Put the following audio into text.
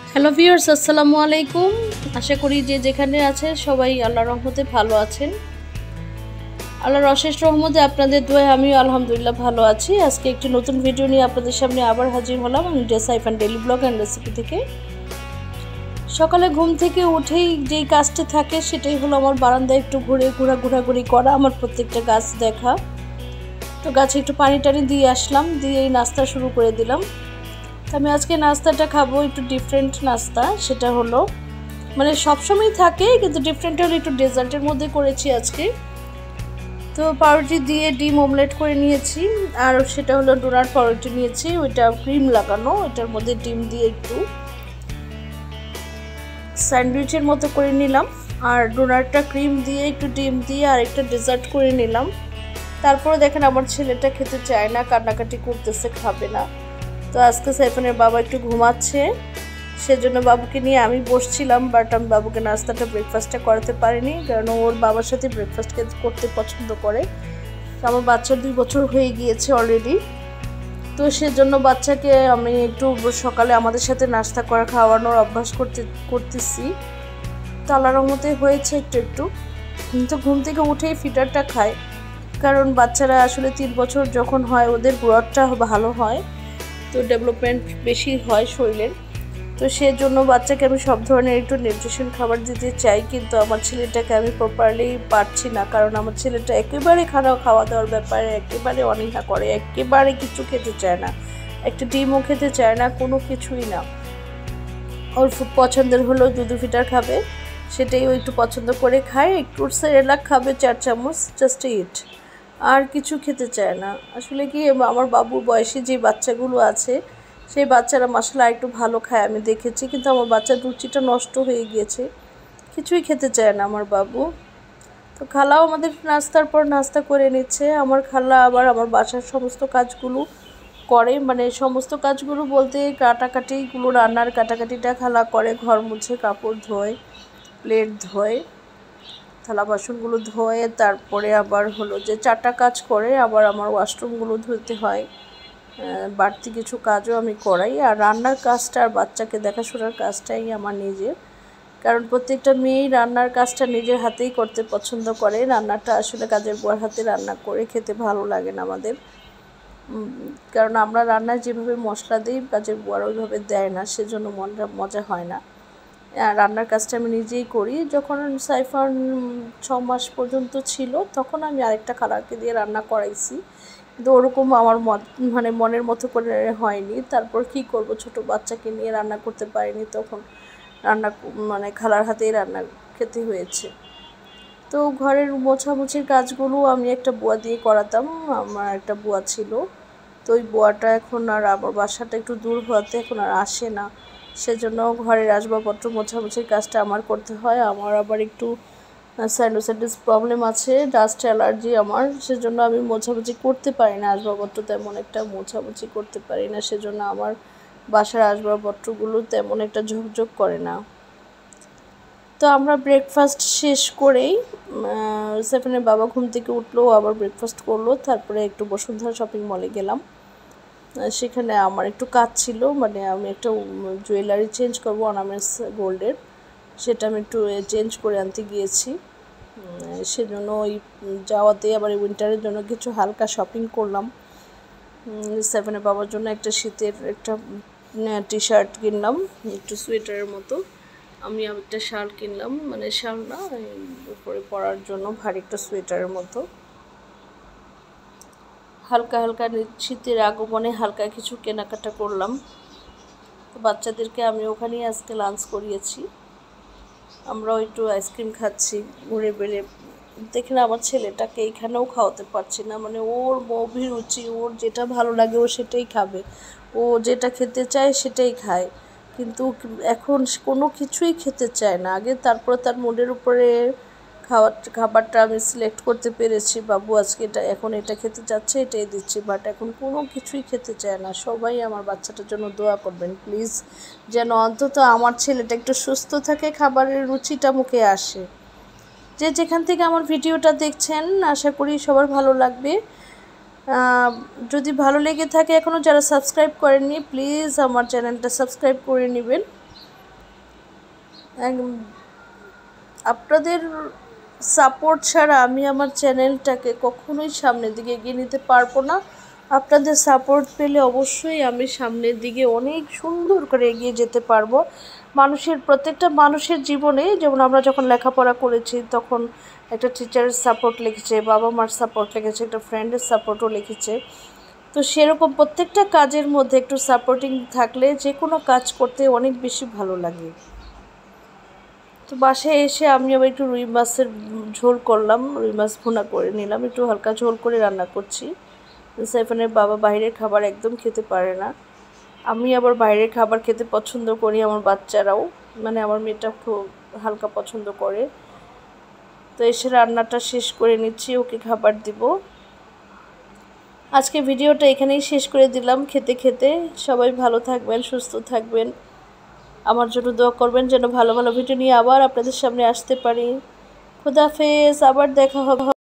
Hello viewers, আসসালামু আলাইকুম। আশা করি যে যেখানে আছে সবাই আল্লাহর রহমতে ভালো আছেন। আল্লাহর অশেষ রহমতে আপনাদের দোয়ায় আমিও আলহামদুলিল্লাহ ভালো আছি। আজকে একটি নতুন ভিডিও নিয়ে আপনাদের সামনে আবার হাজির হলাম আমি Saifan daily blog and recipe থেকে। সকালে ঘুম থেকে উঠেই যেই কাজটি থাকে সেটাই হলো আমার বারান্দায় একটু ঘোরাঘুরি করা, আমার প্রত্যেকটা গাছ দেখা। তো গাছে একটু পানি টানি দিয়ে আসলাম, দিয়ে এই নাস্তা শুরু করে দিলাম। আমি আজকে নাস্তাটা খাবো একটু ডিফারেন্ট নাস্তা, সেটা হলো মানে সবসময় থাকে কিন্তু ডিফারেন্ট হলো একটু ডেজার্টের মধ্যে করেছি আজকে। তো পাউরুটি দিয়ে ডিম অমলেট করে নিয়েছি, আর সেটা হলো ডোনাট পাউরুটি নিয়েছি, ওইটা ক্রিম লাগানো, ওইটার মধ্যে ডিম দিয়ে একটু স্যান্ডউইচের মতো করে নিলাম। আর ডোনাটটা ক্রিম দিয়ে একটু ডিম দিয়ে আর একটা ডেজার্ট করে নিলাম। তারপরে দেখেন আমার ছেলেটা খেতে চায় না, কান্নাকাটি করতেছে, খাবে না। তো আজকে সাইফানের বাবা একটু ঘুমাচ্ছে, সেজন্য বাবুকে নিয়ে আমি বসছিলাম, বাট আমি বাবুকে নাস্তাটা ব্রেকফাস্টটা করাতে পারিনি, কারণ ওর বাবার সাথে ব্রেকফাস্ট করতে পছন্দ করে। আমার বাচ্চার 2 বছর হয়ে গিয়েছে অলরেডি, তো সেজন্য বাচ্চাকে আমি একটু সকালে আমাদের সাথে নাস্তা খাওয়ানোর অভ্যাস করতেছি। তো আল্লাহর রহমতে হয়েছে একটু। কিন্তু ঘুম থেকে উঠেই ফিডারটা খায়, কারণ বাচ্চারা আসলে 3 বছর যখন হয় ওদের গ্রোথটা ভালো হয়, তো ডেভেলপমেন্ট বেশি হয় শরীরের। তো সেজন্য বাচ্চাকে আমি সব ধরনের একটু নিউট্রিশন খাবার দিতে চাই, কিন্তু আমার ছেলেটাকে আমি প্রপারলি পারছি না, কারণ আমার ছেলেটা একেবারে খাওয়া দাওয়ার ব্যাপারে একেবারে অনীহা করে, একেবারে কিছু খেতে চায় না, একটা ডিমও খেতে চায় না, কোনো কিছুই না। ওর পছন্দের হলো দুধ ফিটার খাবে, সেটাই ও একটু পছন্দ করে খায়, একটু সেরেলাক খাবে 4 চামচ, জাস্ট ইট, আর কিছু খেতে চায় না। আসলে কি আমার বাবুর বয়সী যে বাচ্চাগুলো আছে সেই বাচ্চারা মাশাআল্লাহ একটু ভালো খায় আমি দেখেছি, কিন্তু আমার বাচ্চার রুচিটা নষ্ট হয়ে গিয়েছে, কিছুই খেতে চায় না আমার বাবু। তো খালাও আমাদের নাস্তার পর নাস্তা করে নিচ্ছে। আমার খালা আবার আমার বাসার সমস্ত কাজগুলো করে, মানে সমস্ত কাজগুলো বলতে কাটাকাটিগুলো, রান্নার কাটাকাটিটা খালা করে, ঘর মুছে, কাপড় ধোয়, প্লেট ধোয়, থালা বাসনগুলো ধোয়ে, তারপরে আবার হলো যে 4টা কাজ করে, আবার আমার ওয়াশরুমগুলো ধুতে হয়, বাড়তি কিছু কাজও আমি করাই। আর রান্নার কাজটা আর বাচ্চাকে দেখাশোনার কাজটাই আমার নিজের, কারণ প্রত্যেকটা মেয়েই রান্নার কাজটা নিজের হাতেই করতে পছন্দ করে। রান্নাটা আসলে কাজের বুয়ার হাতে রান্না করে খেতে ভালো লাগে না আমাদের, কারণ আমরা রান্নায় যেভাবে মশলা দিই কাজের বুয়ার ওইভাবে দেয় না, সেজন্য মজা হয় না। রান্নার কাজটা আমি নিজেই করি। যখন সাইফান 6 মাস পর্যন্ত ছিল তখন আমি আরেকটা খালাকে দিয়ে রান্না করাইছি, কিন্তু ওরকম আমার মানে মনের মতো করে হয়নি। তারপর কি করব, ছোট বাচ্চাকে নিয়ে রান্না করতে পারিনি, তখন রান্না মানে খালার হাতেই রান্না খেতে হয়েছে। তো ঘরের মোছামুছির কাজগুলো আমি একটা বুয়া দিয়ে করাতাম, আমার একটা বুয়া ছিল, তো ওই বুয়াটা এখন আর, আমার বাসাটা একটু দূর হওয়াতে এখন আর আসে না, সেজন্য ঘরের আসবাবপত্র মোছামুছির কাজটা আমার করতে হয়। আমার আবার একটু সাইনোসাইটিস প্রবলেম আছে, ডাস্ট অ্যালার্জি আমার, সেজন্য আমি মোছামুছি করতে পারি না, আসবাবপত্র তেমন একটা মোছামুছি করতে পারি না, সেজন্য আমার বাসার আসবাবপত্রগুলো তেমন একটা ঝকঝক করে না। তো আমরা ব্রেকফাস্ট শেষ করেই সাইফানের বাবা ঘুম থেকে উঠলো, আবার ব্রেকফাস্ট করলো, তারপরে একটু বসুন্ধরা শপিং মলে গেলাম। সেখানে আমার একটু কাজ ছিল, মানে আমি একটা জুয়েলারি চেঞ্জ করবো, অর্নামেন্টস গোল্ডের, সেটা আমি একটু চেঞ্জ করে আনতে গিয়েছি। সেজন্য ওই যাওয়াতে আবার উইন্টারের জন্য কিছু হালকা শপিং করলাম। সাইফানের বাবার জন্য একটা শীতের একটা টি শার্ট কিনলাম, একটু সোয়েটারের মতো। আমি একটা শাল কিনলাম, মানে শাল না, উপরে পরার জন্য ভারী একটা সোয়েটারের মতো। হালকা শীতের আগমনে হালকা কিছু কেনাকাটা করলাম। তো বাচ্চাদেরকে আমি ওখানেই আজকে লাঞ্চ করিয়েছি, আমরাও একটু আইসক্রিম খাচ্ছি ঘুরে বেড়ে। দেখলে আমার ছেলেটাকে এইখানেও খাওয়াতে পারছি না, মানে ওর অভিরুচি, ওর যেটা ভালো লাগে ও সেটাই খাবে, ও যেটা খেতে চায় সেটাই খায়, কিন্তু এখন কোনো কিছুই খেতে চায় না। আগে তারপর তার মুডের উপরে খাবারটা আমি সিলেক্ট করতে পেরেছি, বাবু আজকে এখন এটা খেতে চাচ্ছে, এটাই দিচ্ছি, বাট এখন কোনো কিছুই খেতে চায় না। সবাই আমার বাচ্চাটার জন্য দোয়া করবেন প্লিজ, যেন অন্তত আমার ছেলেটা একটু সুস্থ থাকে, খাবারের রুচিটা মুখে আসে। যে যেখান থেকে আমার ভিডিওটা দেখছেন আশা করি সবার ভালো লাগবে। যদি ভালো লেগে থাকে, এখনও যারা সাবস্ক্রাইব করেননি প্লিজ আমার চ্যানেলটা সাবস্ক্রাইব করে নেবেন। আপনাদের সাপোর্ট ছাড়া আমি আমার চ্যানেলটাকে কখনোই সামনের দিকে এগিয়ে নিতে পারবো না। আপনাদের সাপোর্ট পেলে অবশ্যই আমি সামনের দিকে অনেক সুন্দর করে এগিয়ে যেতে পারবো। প্রত্যেকটা মানুষের জীবনে, যেমন আমরা যখন লেখাপড়া করেছি তখন একটা টিচারের সাপোর্ট লেগেছে, বাবা মার সাপোর্ট লেগেছে, একটা ফ্রেন্ডের সাপোর্টও লেগেছে। তো সেরকম প্রত্যেকটা কাজের মধ্যে একটু সাপোর্টিং থাকলে যে কোনো কাজ করতে অনেক বেশি ভালো লাগে। তো বাসায় এসে আমি আবার একটু রুই মাছের ঝোল করলাম, রুই মাছ ভুনা করে নিলাম, একটু হালকা ঝোল করে রান্না করছি। সাইফানের বাবা বাইরের খাবার একদম খেতে পারে না, আমি আবার বাইরের খাবার খেতে পছন্দ করি, আমার বাচ্চারাও, মানে আমার মেয়েটা খুব হালকা পছন্দ করে। তো এসে রান্নাটা শেষ করে নিচ্ছি, ওকে খাবার দিব। আজকে ভিডিওটা এখানেই শেষ করে দিলাম। খেতে খেতে সবাই ভালো থাকবেন, সুস্থ থাকবেন, আমার জন্য দোয়া করবেন যেন ভালো ভালো ভিডিও নিয়ে আবার আপনাদের সামনে আসতে পারি। খুদাহাফেজ, আবার দেখা হবে।